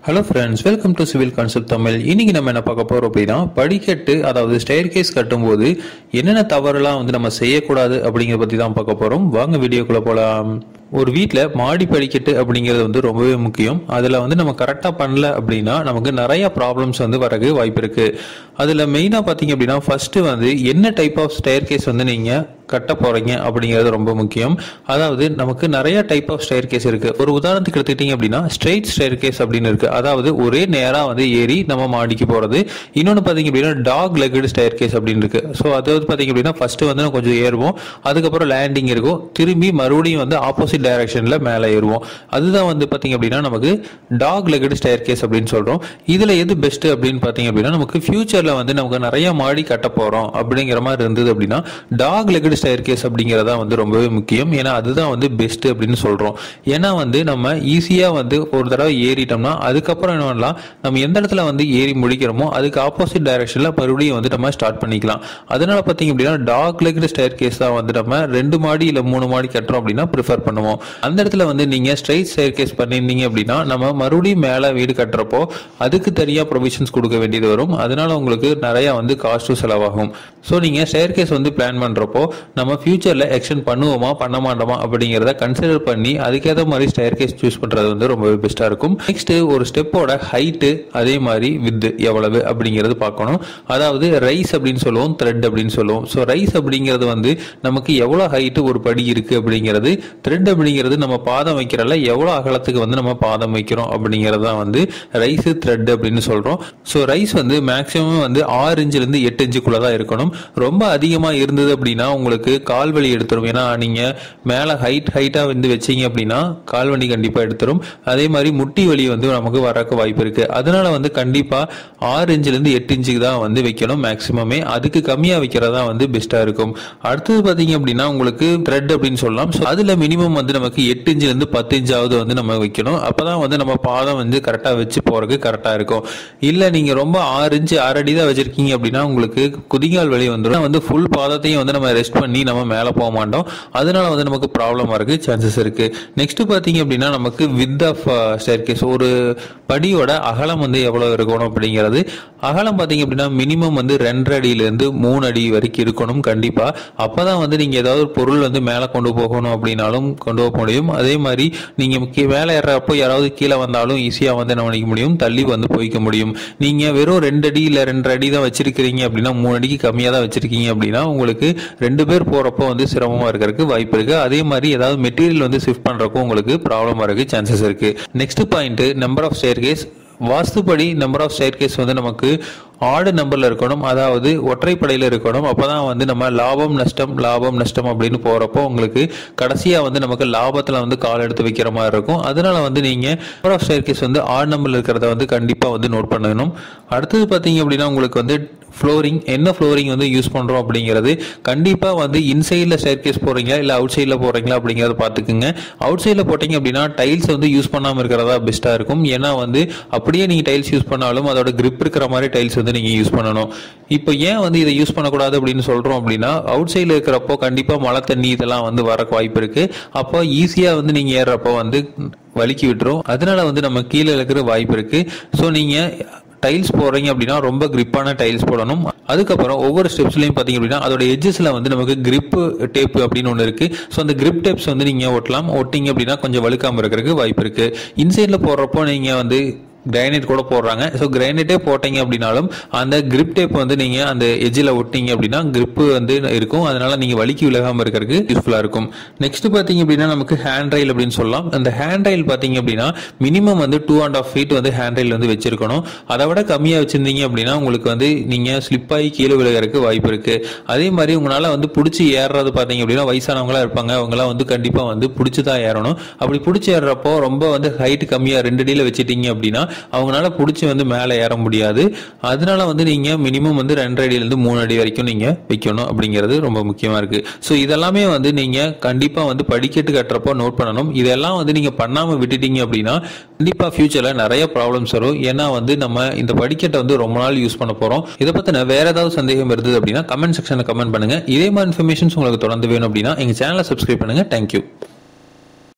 Hello friends, welcome to civil concept Tamil. இன்னைக்கு நம்ம என்ன பார்க்க போறோம் அப்படின்னா, படிக்கட்டு அதாவது ஸ்டேர் கேஸ் கட்டும்போது என்னென்ன தவறுலாம் நம்ம செய்யக்கூடாது அப்படிங்கிறத பத்தி தான் பார்க்க போறோம். வாங்க வீடியோக்குள்ள போலாம். ஒரு வீட்டில் மாடி படிக்கட்டு அப்படிங்கிறது ரொம்பவே முக்கியம். அதில் நம்ம கரெக்டாக பண்ணல அப்படின்னா நமக்கு நிறைய ப்ராப்ளம்ஸ் வரக்கு வாய்ப்பு இருக்கு. அதில் மெயினாக பார்த்தீங்க அப்படின்னா, ஃபர்ஸ்ட் என்ன டைப் ஆஃப் ஸ்டேர் கேஸ் நீங்கள் கட்ட போறீங்க அப்படிங்கிறது ரொம்ப முக்கியம். அதாவது நமக்கு நிறைய டைப் ஆஃப் ஸ்டேர் கேஸ் இருக்கு. ஒரு உதாரணத்துக்கு எடுத்துக்கிட்டீங்க அப்படின்னா, ஸ்ட்ரெயிட் ஸ்டேர் கேஸ் அப்படின்னு இருக்கு. அதாவது ஒரே நேரா ஏறி நம்ம மாடிக்கு போறது. இன்னொன்று பார்த்தீங்க அப்படின்னா டாக் லெக்கட் ஸ்டேர் கேஸ் அப்படின்னு இருக்கு. ஸோ அதாவது பார்த்தீங்க அப்படின்னா ஃபர்ஸ்ட் கொஞ்சம் ஏறுவோம், அதுக்கப்புறம் லேண்டிங் இருக்கும், திரும்பி மறுபடியும் ஆப்போசிட் டைரக்ஷன்ல மேலே ஏறுவோம். அதுதான் பார்த்தீங்க அப்படின்னா நமக்கு டாக் லெக்கட் ஸ்டேர் கேஸ் அப்படின்னு சொல்றோம். இதுல எது பெஸ்ட் அப்படின்னு பார்த்தீங்க அப்படின்னா, நமக்கு ஃபியூச்சர்ல நமக்கு நிறைய மாடி கட்ட போறோம் அப்படிங்கிற மாதிரி இருந்தது அப்படின்னா டாக் லெக்கட் ஸ்டேர் கேஸ் அப்படிங்கறதா ரொம்பவே முக்கியம். ஏன்னா அதுதான் பெஸ்ட் அப்படின்னு சொல்றோம். ஏன்னா நம்ம ஈஸியா ஒரு தடவை ஏறிட்டோம்னா அதுக்கப்புறம் என்ன பண்ணலாம், நம்ம எந்த இடத்துல ஏறி முடிக்கிறோமோ அதுக்கு ஆப்போசிட் டைரக்ஷன்ல மறுபடியும் நம்ம ஸ்டார்ட் பண்ணிக்கலாம். அதனால பாத்தீங்க அப்படின்னா டாக் லெக்கட் ஸ்டேர் கேஸ் தான் நம்ம 2 மாடி இல்ல 3 மாடி கட்டுறோம் அப்படின்னா ப்ரிஃபர் பண்ணுவோம். அந்த இடத்துல நீங்க ஸ்ட்ரெயிட் ஸ்டேர் கேஸ் பண்ணிருந்தீங்க அப்படின்னா நம்ம மறுபடியும் மேல வீடு கட்டுறப்போ அதுக்கு தனியா ப்ரொவிஷன்ஸ் கொடுக்க வேண்டியது வரும். அதனால உங்களுக்கு நிறைய காஸ்ட் செலவாகும். ஸோ நீங்க ஸ்டேர் கேஸ் பிளான் பண்றப்போ நம்ம ஃபியூச்சர்ல எக்ஸ்டெண்ட் பண்ணுவோமா பண்ண மாட்டோமா அப்படிங்கிறத கன்சிடர் பண்ணி அதுக்கேற்ற மாதிரி ஸ்டேர் கேஸ் சூஸ் பண்றது ரொம்பவே பெஸ்டா இருக்கும். நெக்ஸ்ட் ஒரு ஸ்டெப்போட ஹைட் அதே மாதிரி வித் எவ்வளவு அப்படிங்கிறது பார்க்கணும். அதாவது ரைஸ் அப்படின்னு சொல்லுவோம், த்ரெட் அப்படின்னு சொல்லுவோம். ஸோ ரைஸ் அப்படிங்கிறது நமக்கு எவ்வளவு ஹைட் ஒரு படி இருக்கு அப்படிங்கிறது, த்ரெட் அப்படிங்கிறது நம்ம பாதம் வைக்கிறல எவ்வளவு அகலத்துக்கு நம்ம பாதம் வைக்கிறோம் அப்படிங்கிறது தான் ரைஸ் த்ரெட் அப்படின்னு சொல்றோம். ஸோ ரைஸ் மேக்சிமம் 6 இன்ச்ல இருந்து 8 இன்ச்சுக்குள்ள தான் இருக்கணும். ரொம்ப அதிகமா இருந்தது அப்படின்னா உங்களுக்கு கால் வலி எடுத்துரும். ஏன்னா நீங்க மேல ஹைட்டா வச்சீங்க அப்படின்னா கால் வலி கண்டிப்பா எடுத்துரும். அதே மாதிரி முட்டி வலி நமக்கு வரக்கு வாய்ப்பு இருக்கு. அதனால கண்டிப்பா 6 இன்ச்ல இருந்து 8 இன்ச்சுக்கு தான் வைக்கணும் மேக்சிமமே. அதுக்கு கம்மியா வைக்கிறதா பெஸ்டா இருக்கும். அடுத்தது பாத்தீங்க அப்படின்னா உங்களுக்கு த்ரெட் அப்படின்னு சொல்லலாம். அதுல மினிமம் நமக்கு 8 இன்ச்ல இருந்து 10 இன்ச்சாவது நம்ம வைக்கணும். அப்பதான் நம்ம பாதம் கரெக்டா வச்சு போறதுக்கு கரெக்டா இருக்கும். இல்ல நீங்க ரொம்ப 6 இன்ச் 6 அடி தான் வச்சிருக்கீங்க அப்படின்னா உங்களுக்கு குதிங்கால் வலி வந்துடும். ஃபுல் பாதத்தையும் நம்ம ரெஸ்ட் பண்ணி நம்ம மேல போக மாட்டோம். அதனால நமக்கு ப்ராப்ளம் வரக்கு சான்சஸ் இருக்கு. நெக்ஸ்ட் பாத்தீங்க அப்படின்னா நமக்கு வித் ஆஃப் ஸ்டேர் கேஸ், ஒரு படியோட அகலம் எவ்வளவு இருக்கணும் அப்படிங்கிறது. அகலம் பாத்தீங்க அப்படின்னா மினிமம் 2.5 அடியில இருந்து 3 அடி வரைக்கும் இருக்கணும் கண்டிப்பா. அப்பதான் நீங்க ஏதாவது பொருள் மேல கொண்டு போகணும் அப்படின்னாலும் கொண்டு போக முடியும். அதே மாதிரி நீங்க மேல ஏறப்போ யாராவது கீழே வந்தாலும் ஈஸியா என்ன பண்ணிக்க முடியும், தள்ளி போய்க்க முடியும். நீங்க வெறும் 2 அடி இல்ல 2.5 அடி தான் வச்சிருக்கீங்க அப்படின்னா, 3 அடிக்கு கம்மியா தான் வச்சிருக்கீங்க அப்படின்னா உங்களுக்கு 2 பேர் போறப்போ சிரமமா இருக்கிறதுக்கு வாய்ப்பு இருக்கு. அதே மாதிரி ஏதாவது மெட்டீரியல் ஷிஃப்ட் பண்றப்போ உங்களுக்கு ப்ராப்ளம் வரக்கு சான்சஸ் இருக்கு. Next point number of staircase. வாஸ்துபடி நம்பர் ஆஃப் ஸ்டேர் கேஸ் நமக்கு ஆடு நம்பர்ல இருக்கணும், அதாவது ஒற்றைப்படையில இருக்கணும். அப்பதான் நம்ம லாபம் நஷ்டம் அப்படின்னு போறப்போ உங்களுக்கு கடைசியா நமக்கு லாபத்துல கால் எடுத்து வைக்கிற மாதிரி இருக்கும். அதனால நீங்க நம்பர் ஆஃப் ஸ்டேர் கேஸ் ஆடு நம்பர்ல இருக்கிறத கண்டிப்பா நோட் பண்ணணும். அடுத்தது பாத்தீங்க அப்படின்னா உங்களுக்கு ஃப்ளோரிங், என்ன ஃப்ளோரிங் யூஸ் பண்றோம் அப்படிங்கிறது கண்டிப்பா இன்சைட்ல ஸ்டேர் கேஸ் போறீங்களா இல்ல அவுட் சைட்ல போறீங்களா அப்படிங்கறத பாத்துக்குங்க. அவுட் சைட்ல போட்டீங்க அப்படின்னா டைல்ஸ் யூஸ் பண்ணாம இருக்கிறதா பெஸ்டா இருக்கும். ஏன்னா அப்படியே நீங்க டைல்ஸ் யூஸ் பண்ணாலும் அதோட கிரிப் இருக்கிற மாதிரி டைல்ஸ் நீங்க யூஸ் பண்ணணும். இப்போ ஏன் இதை யூஸ் பண்ணக்கூடாது அப்படின்னு சொல்றோம் அப்படின்னா, அவுட் சைட்ல இருக்கிறப்போ கண்டிப்பா மழை தண்ணி இதெல்லாம் வரக்கு வாய்ப்பு இருக்கு. அப்போ ஈஸியா நீங்க ஏறப்போ வலிக்கி விட்டுரும். அதனால நம்ம கீழே இருக்கிற வாய்ப்பு இருக்கு. ஸோ நீங்க டைல்ஸ் போடுறீங்க அப்படின்னா ரொம்ப கிரிப்பான டைல்ஸ் போடணும். அதுக்கப்புறம் ஒவ்வொரு ஸ்டெப்ஸ்லயும் பாத்தீங்க அப்படின்னா அதோட எட்ஜஸ்ல நமக்கு கிரிப் டேப் அப்படின்னு ஒன்று இருக்கு. ஸோ அந்த கிரிப் டேப்ஸ் நீங்க ஒட்டலாம். ஒட்டிங்க அப்படின்னா கொஞ்சம் வழுக்காம இருக்கிறதுக்கு வாய்ப்பு இருக்கு. இன்சைட்ல போடுறப்போ நீங்க கிரைனைட் கூட போடுறாங்க. ஸோ கிரைனைட்டே போட்டீங்க அப்படின்னாலும் அந்த கிரிப் டேப் நீங்க அந்த எஜ்ஜில் ஒட்டிங்க அப்படின்னா கிரிப் இருக்கும். அதனால நீங்க வலிக்கு விலகாம இருக்கிறதுக்கு யூஸ்ஃபுல்லா இருக்கும். நெக்ஸ்ட் பாத்தீங்க அப்படின்னா நமக்கு ஹேண்ட் ரயில் அப்படின்னு சொல்லலாம். அந்த ஹேண்ட் ரயில் பாத்தீங்க அப்படின்னா மினிமம் 2.5 ஃபீட் ஹேண்ட் ரயில் வச்சிருக்கணும். அதை விட கம்மியா வச்சிருந்தீங்க அப்படின்னா உங்களுக்கு நீங்க ஸ்லிப் ஆகி கீழே விழுகிறதுக்கு வாய்ப்பு இருக்கு. அதே மாதிரி உங்களால பிடிச்சி ஏறுறது பாத்தீங்க அப்படின்னா வயசானவங்களா இருப்பாங்க, அவங்களாம் கண்டிப்பா பிடிச்சுதான் ஏறணும். அப்படி பிடிச்சி ஏறப்போ ரொம்ப ஹைட் கம்மியா 2 அடியில வச்சிட்டீங்க அப்படின்னா அவங்களால புடிச்சு மேல ஏற முடியாது. அதனால நீங்க மினிமம் 2.5 அடியில இருந்து 3 அடி வரைக்கும் நீங்க வைக்கணும் அப்படிங்கிறது ரொம்ப முக்கியமா இருக்கு. சோ இதெல்லாமே நீங்க கண்டிப்பா படிக்கட்டு கட்டுறப்போ நோட் பண்ணணும். இதெல்லாம் நீங்க பண்ணாம விட்டுட்டீங்க அப்படின்னா கண்டிப்பா ஃபியூச்சர்ல நிறைய ப்ராப்ளம்ஸ் வரும். ஏன்னா நம்ம இந்த படிக்கட்டை ரொம்ப நாள் யூஸ் பண்ண போறோம். இதை பத்தின வேற ஏதாவது சந்தேகம் இருந்தது அப்படின்னா கமெண்ட் செக்ஷன்ல கமெண்ட் பண்ணுங்க. இதே மாதிரி இன்ஃபர்மேஷன்ஸ் உங்களுக்கு தொடர்ந்து வேணும் அப்படின்னா எங்க சேனலை சப்ஸ்கிரைப் பண்ணுங்க. தேங்க்யூ.